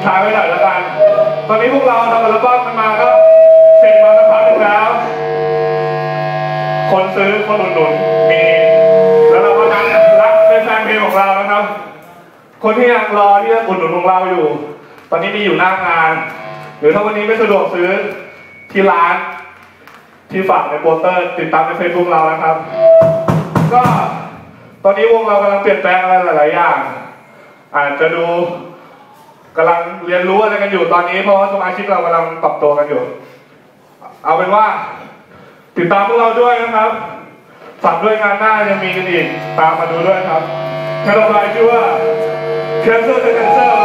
ช้าไว้หน่อยแล้วกันตอนนี้พวกเราทำอัลบั้มกันมาก็เสร็จมาสักพักหนึ่งแล้วคนซื้อคนอุดหนุนมีแล้วเราก็รักเป็นแฟนเพลงของเรานะครับคนที่ยังรอที่จะอุดหนุนของเราอยู่ตอนนี้มีอยู่หน้างานหรือถ้าวันนี้ไม่สะดวกซื้อที่ร้านที่ฝากในโปสเตอร์ติดตามในเฟซบุ๊กเรานะครับก็ตอนนี้วงเรากำลังเปลี่ยนแปลงอะไรหลายๆอย่างอาจจะดูกำลังเรียนรู้อะไรกันอยู่ตอนนี้เพราะว่าสมาชิกเรากำลังปรับตัวกันอยู่เอาเป็นว่าติดตามพวกเราด้วยนะครับฝากด้วยงานหน้ายังมีกันอีกตามมาดูด้วยครับแค่เราไปชื่อว่า Cancer to Cancer